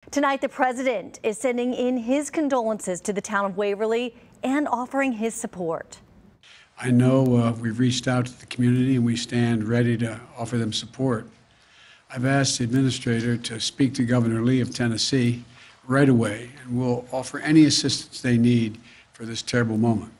Tonight, the president is sending in his condolences to the town of Waverly and offering his support. I know we've reached out to the community and we stand ready to offer them support. I've asked the administrator to speak to Governor Lee of Tennessee right away, and we'll offer any assistance they need for this terrible moment.